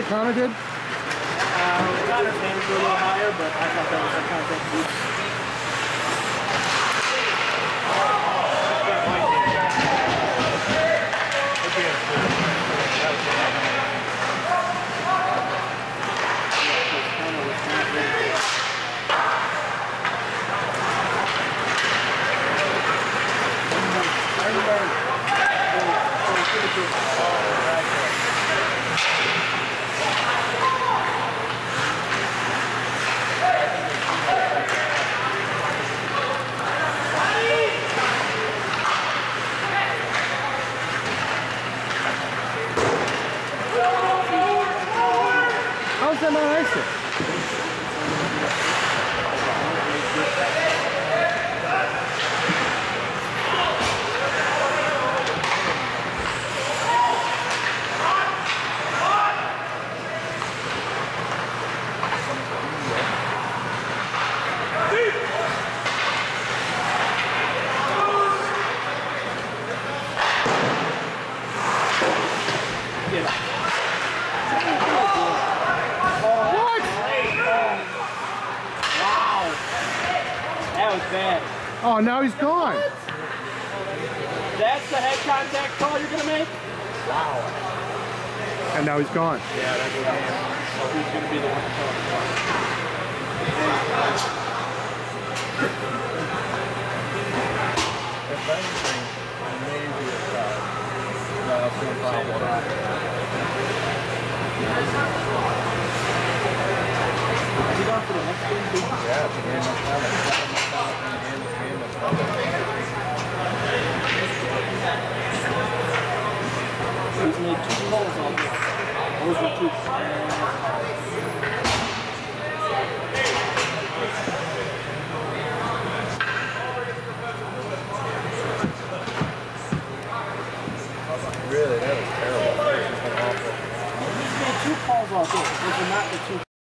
Connor did? Connor's hands were a little higher, but I thought that was some kind of technique. How's that not icing? That was bad. Oh, now he's gone. That's the head contact call you're going to make? Wow. And now he's gone. Yeah, that's what I am. So who's going to be the one to call the call? If anything, maybe it's no, that's going to find one. Is he going for the next game too? Yeah, it's a game of fun. He's made 2 calls on this. Those were 2.